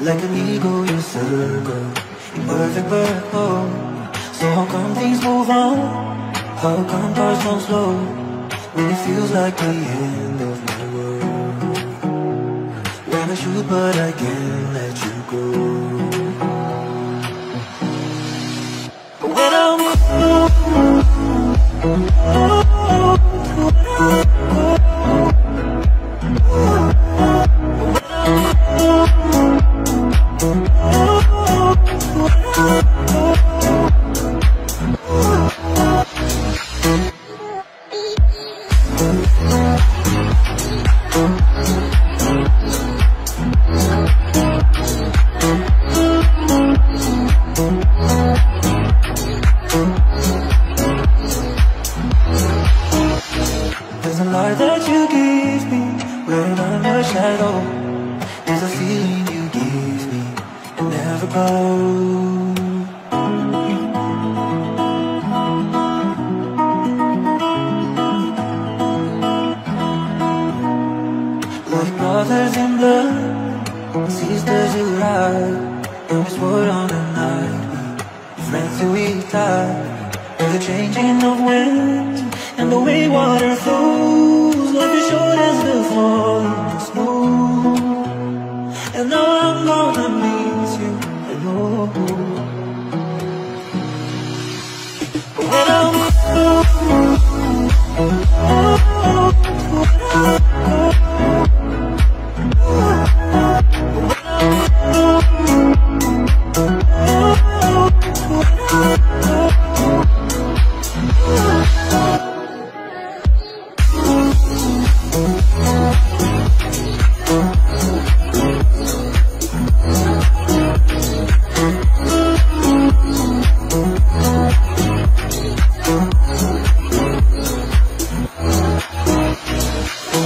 Like an eagle you circle, your perfect purple. So how come things move on? How come cars don't slow when it feels like the end of my world? Wanna shoot but I can't let you go. When I'm there's a light that you give me when I'm your shadow. There's a feeling you give me and never go. Like brothers in blood, sisters who ride, and we swore on the night, friends who we die. There's a changing of winds and the way water flows, like the shore as the falling snow. And now I'm gonna miss you, I know. When I'm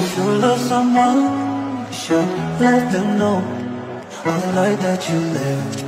someone, you should let them know all the light that you left